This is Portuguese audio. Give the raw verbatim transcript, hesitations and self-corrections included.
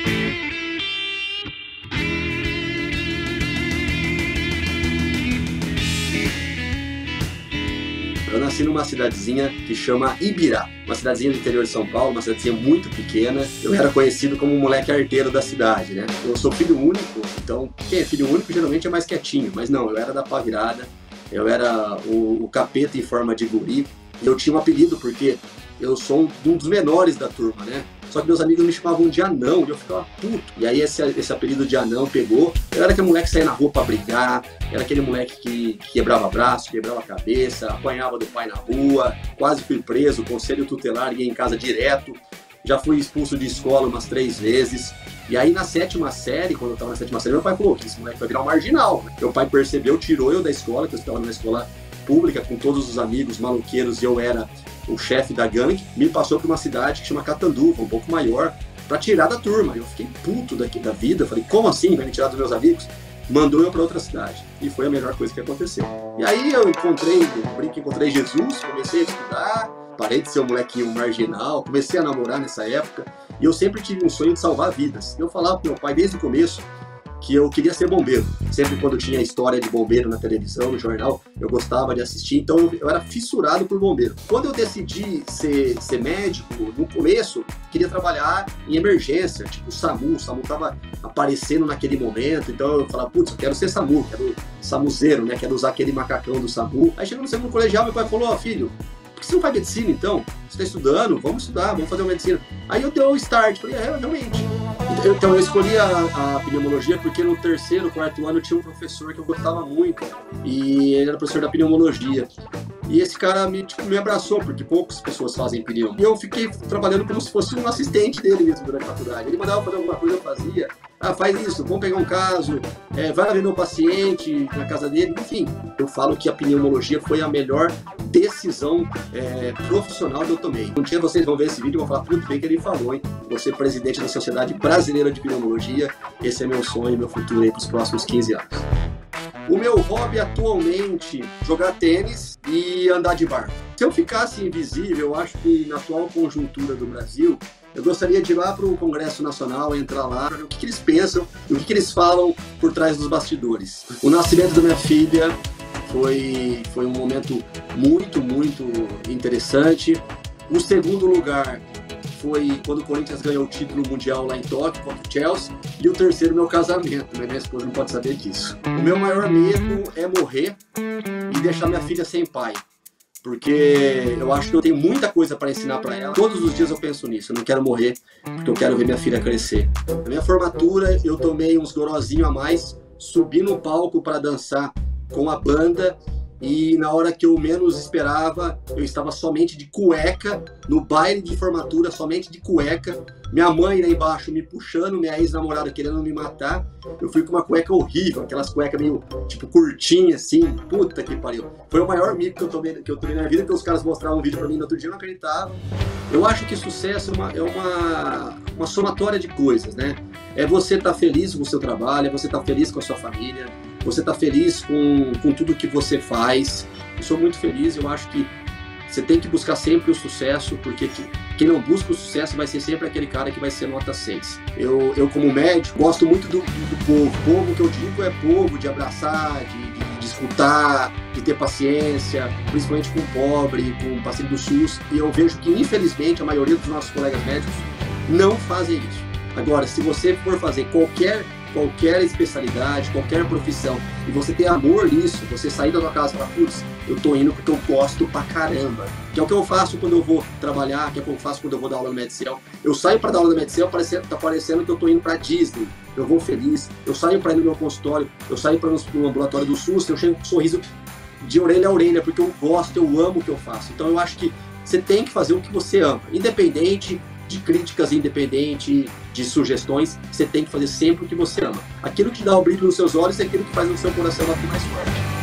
Eu nasci numa cidadezinha que chama Ibirá, uma cidadezinha do interior de São Paulo, uma cidadezinha muito pequena. Eu era conhecido como o moleque arteiro da cidade, né? Eu sou filho único, então quem é filho único geralmente é mais quietinho, mas não, eu era da pá virada, eu era o, o capeta em forma de guri. Eu tinha um apelido porque eu sou um dos menores da turma, né? Só que meus amigos me chamavam de anão e eu ficava puto. E aí esse, esse apelido de anão pegou. Eu era aquele moleque que saía na rua pra brigar, era aquele moleque que, que quebrava braço, quebrava a cabeça, apanhava do pai na rua, quase fui preso, conselho tutelar, ia em casa direto. Já fui expulso de escola umas três vezes. E aí na sétima série, quando eu tava na sétima série, meu pai falou que esse moleque vai virar um marginal. Meu pai percebeu, tirou eu da escola, que eu estava numa escola pública com todos os amigos maluqueiros e eu era o chefe da gangue, me passou para uma cidade que chama Catanduva, um pouco maior, para tirar da turma. Eu fiquei puto daqui da vida, falei, como assim vai me tirar dos meus amigos? Mandou eu para outra cidade e foi a melhor coisa que aconteceu. E aí eu encontrei, eu brinco, encontrei Jesus, comecei a estudar, parei de ser um molequinho marginal, comecei a namorar nessa época e eu sempre tive um sonho de salvar vidas. Eu falava pro meu pai desde o começo que eu queria ser bombeiro. Sempre quando tinha história de bombeiro na televisão, no jornal, eu gostava de assistir, então eu, eu era fissurado por bombeiro. Quando eu decidi ser, ser médico, no começo, queria trabalhar em emergência, tipo o SAMU. O SAMU tava aparecendo naquele momento, então eu falava, putz, eu quero ser SAMU, quero SAMUzeiro, né? Quero usar aquele macacão do SAMU. Aí chegou no segundo colegial, meu pai falou, ó, oh, filho, por que você não faz medicina então? Você tá estudando? Vamos estudar, vamos fazer uma medicina. Aí eu dei o start, falei, é, realmente. Então eu escolhi a, a pneumologia porque no terceiro, quarto ano eu tinha um professor que eu gostava muito e ele era professor da pneumologia. E esse cara me, tipo, me abraçou, porque poucas pessoas fazem pneu. E eu fiquei trabalhando como se fosse um assistente dele mesmo durante a faculdade. Ele mandava fazer alguma coisa, eu fazia. Ah, faz isso, vamos pegar um caso, é, vai ver meu paciente na casa dele. Enfim, eu falo que a pneumologia foi a melhor decisão é, profissional que eu tomei. Um dia vocês vão ver esse vídeo e vão falar, tudo bem que ele falou, hein? Você presidente da Sociedade Brasileira de Pneumologia, esse é meu sonho, meu futuro aí para os próximos quinze anos. O meu hobby atualmente é jogar tênis e andar de barco. Se eu ficasse invisível, eu acho que na atual conjuntura do Brasil, eu gostaria de ir lá para o Congresso Nacional, entrar lá, ver o que, que eles pensam e o que, que eles falam por trás dos bastidores. O nascimento da minha filha foi, foi um momento muito, muito interessante. O segundo lugar foi quando o Corinthians ganhou o título mundial lá em Tóquio contra o Chelsea. E o terceiro, meu casamento, mas minha esposa não pode saber disso. O meu maior medo é morrer e deixar minha filha sem pai. Porque eu acho que eu tenho muita coisa para ensinar para ela. Todos os dias eu penso nisso, eu não quero morrer, porque eu quero ver minha filha crescer. Na minha formatura, eu tomei uns gorozinhos a mais, subi no palco para dançar com a banda, e na hora que eu menos esperava, eu estava somente de cueca, no baile de formatura, somente de cueca. Minha mãe lá embaixo me puxando, minha ex-namorada querendo me matar. Eu fui com uma cueca horrível, aquelas cuecas meio, tipo, curtinhas, assim. Puta que pariu. Foi o maior mico que eu tomei, que eu tomei na minha vida, porque os caras mostravam um vídeo pra mim no outro dia, eu não acreditava. Eu acho que sucesso é uma, é uma, uma somatória de coisas, né? É você estar feliz com o seu trabalho, é você estar feliz com a sua família, você estar feliz com, com tudo que você faz. Eu sou muito feliz, eu acho que você tem que buscar sempre o sucesso, porque quem não busca o sucesso vai ser sempre aquele cara que vai ser nota seis. Eu, eu como médico, gosto muito do, do, do povo. Povo que eu digo é povo de abraçar, de, de, de escutar, de ter paciência, principalmente com o pobre, com o paciente do SUS. E eu vejo que, infelizmente, a maioria dos nossos colegas médicos não fazem isso. Agora, se você for fazer qualquer qualquer especialidade, qualquer profissão, e você ter amor nisso, você sair da sua casa e falar, putz, eu tô indo porque eu gosto pra caramba. Que é o que eu faço quando eu vou trabalhar, que é o que eu faço quando eu vou dar aula no Medicel. Eu saio pra dar aula no Medicel, tá parecendo que eu tô indo pra Disney. Eu vou feliz. Eu saio pra ir no meu consultório, eu saio pra ir no ambulatório do SUS, eu chego com um sorriso de orelha a orelha, porque eu gosto, eu amo o que eu faço. Então eu acho que você tem que fazer o que você ama, independente de críticas, independente de sugestões, você tem que fazer sempre o que você ama. Aquilo que dá o brilho nos seus olhos é aquilo que faz o seu coração bater mais forte.